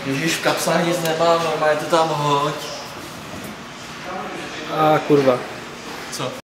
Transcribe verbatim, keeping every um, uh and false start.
Ježíš, v kapsách nic nemám, normálně to tam hoď. A kurva. Co?